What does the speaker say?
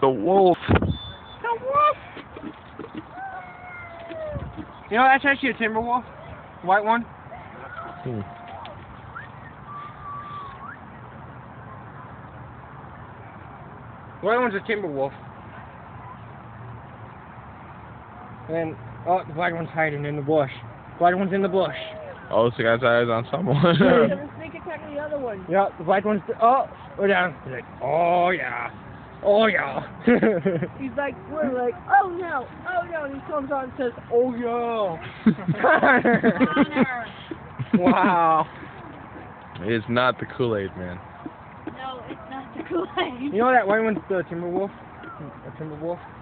the wolf. The wolf! You know, that's actually a timber wolf. White one. White one's a timber wolf. And then, oh, the black one's hiding in the bush. Black one's in the bush. Oh, so guy's eyes on someone. Sneak attack the other one. Yeah, the black one's, oh, we're down. He's like, oh yeah. Oh yeah. He's like, we're like, oh no, and he comes on and says, oh yeah. Wow. It's not the Kool-Aid man. No, it's not the Kool-Aid. You know that white one's the timber wolf? A timber wolf?